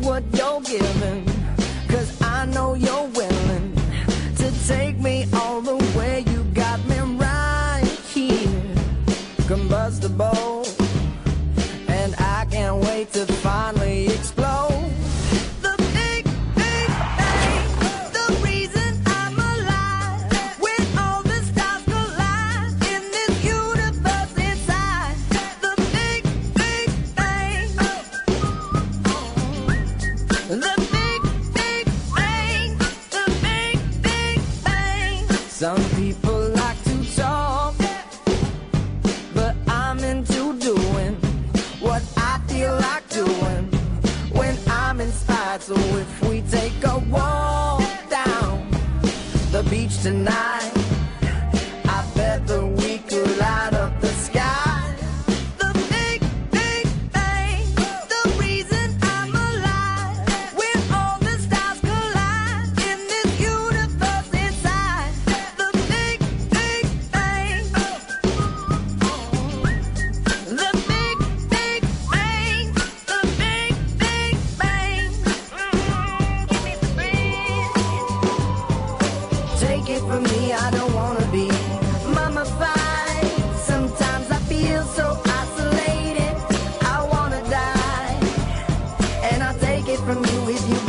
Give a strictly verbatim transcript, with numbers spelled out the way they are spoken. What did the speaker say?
what you're giving, 'cause I know you're willing to take me all the way. You got me right here, combustible, and I can't wait to finally explode. The big, big bang, the reason I'm alive, when all the stars collide in this universe inside. The big, big bang, the big, big bang, the big, big bang. Some people like to talk, but I'm into doing what I feel like doing when I'm inspired. So if we take a walk down the beach tonight, I bet that we could light up the sky. The big, big bang, the reason I'm alive, when all the stars collide in this universe inside. The big, big bang, the big, big bang, the big, big bang. Give me the breeze. Take it from me, I don't wanna be mummified. Sometimes I feel so isolated, I wanna die. And I'll take it from you if you